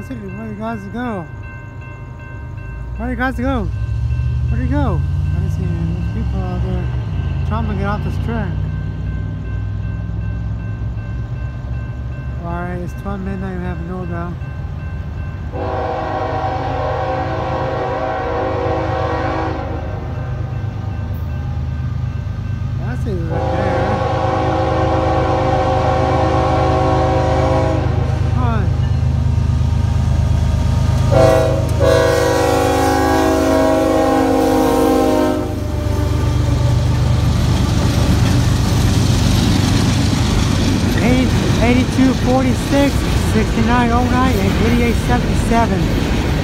Let's see, where do you guys go? Where do you guys go? Where do you go? I don't see any. There's people out there trying to get off this track. Alright, it's 12 midnight, we have to go now. That's it right there. Hi. $82.46, $69.09, and $88.77.